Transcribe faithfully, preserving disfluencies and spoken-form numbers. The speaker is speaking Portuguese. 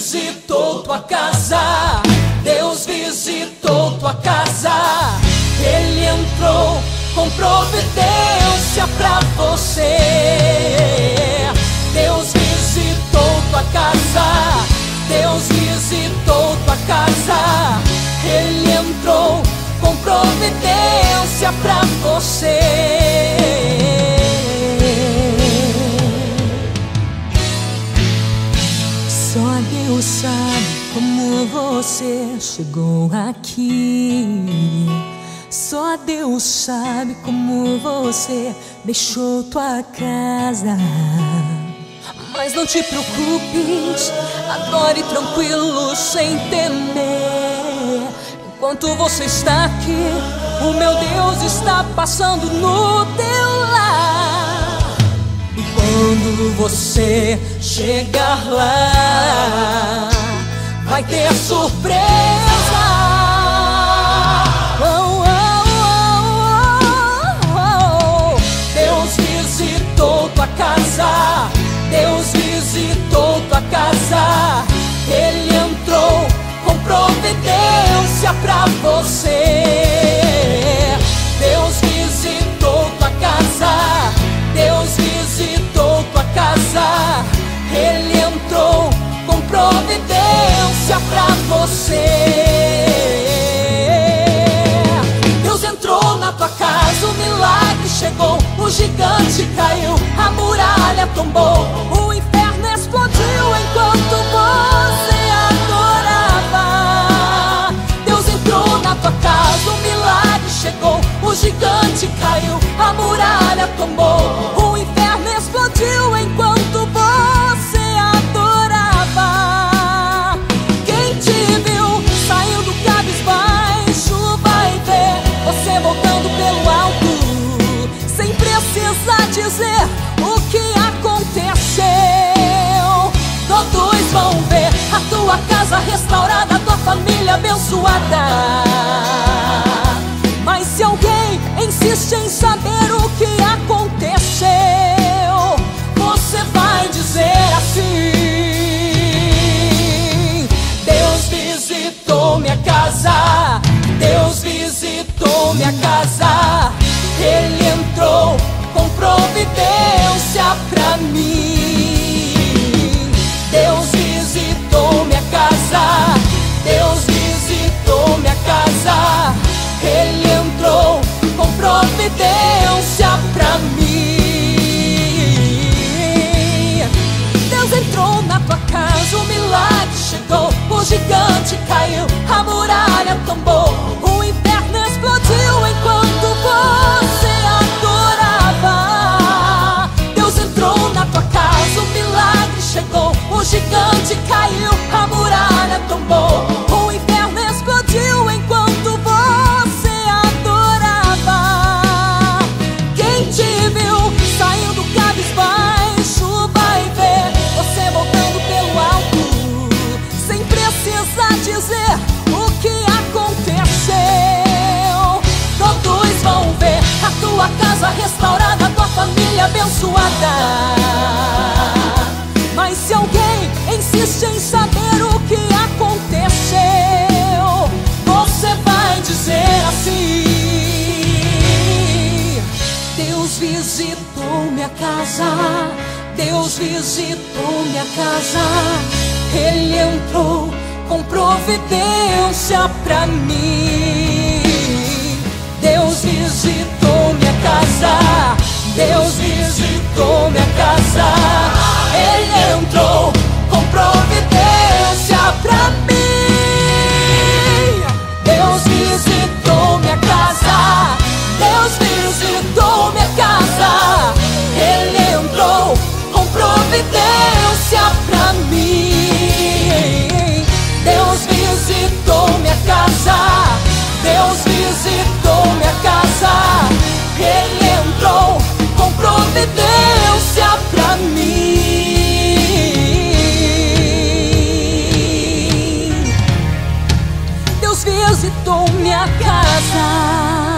visitou tua casa, Deus visitou tua casa. Ele entrou com providência pra você. Deus visitou tua casa, Deus visitou tua casa. Ele entrou com providência pra você. Só Deus sabe como você chegou aqui. Só Deus sabe como você deixou tua casa. Mas não te preocupes, adore tranquilo, sem temer. Enquanto você está aqui, o meu Deus está passando no teu lar. E quando você chegar lá, vai ter surpresa. Oh, oh, oh, oh. Deus visitou tua casa, Deus visitou tua casa. Ele entrou com providência pra você. Deus visitou tua casa, Deus visitou tua casa. Ele entrou com providência pra você. Deus entrou na tua casa, o milagre chegou, o gigante caiu, a muralha tombou, o inferno explodiu enquanto você adorava. Deus entrou na tua casa, o milagre chegou, o gigante caiu, a muralha tombou, o inferno explodiu enquanto você adorava. Quem te viu saindo cabisbaixo vai ver você voltando pelo alto, sem precisar dizer o que aconteceu. Todos vão ver a tua casa restaurada, a tua família abençoada. Mas se alguém insiste em saber o que aconteceu, você vai dizer assim: Deus visitou minha casa, Deus visitou minha casa. Ele entrou com providência pra mim. Deus visitou minha casa, Deus visitou minha casa. Ele entrou com providência pra mim. Deus entrou na tua casa, o milagre chegou, o gigante caiu, a muralha tombou, o inferno explodiu enquanto você adorava. Deus entrou na tua casa, o milagre chegou, o gigante caiu, a muralha tombou, o inferno explodiu enquanto você adorava. Quem te viu saindo cabisbaixo vai ver você voltando pelo alto, sem precisar dizer o que aconteceu. Todos vão ver a tua casa restaurada, a tua família abençoada. Mas se alguém insiste em saber o que aconteceu, você vai dizer assim: Deus visitou minha casa, Deus visitou minha casa. Ele entrou com providência pra mim. Deus visitou minha casa, Deus visitou minha casa. Ele entrou com providência pra mim. Deus visitou minha casa, Deus visitou minha casa. Ele entrou com providência pra mim. Deus visitou minha casa, Deus visitou minha casa. Ele entrou com providência pra mim. Deus visitou minha casa.